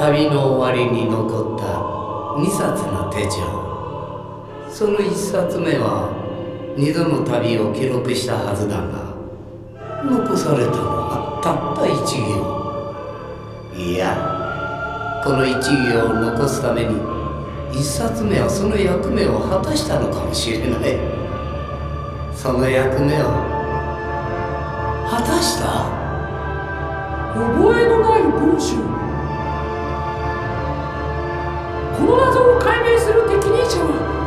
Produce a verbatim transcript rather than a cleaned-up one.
旅の終わりに残ったにさつの手帳。そのいっさつめは二度の旅を記録したはずだが、残されたのはたった一行。いや、この一行を残すために一冊目はその役目を果たしたのかもしれない。その役目を果たした。 覚えのない文章。この謎を解明する適任者は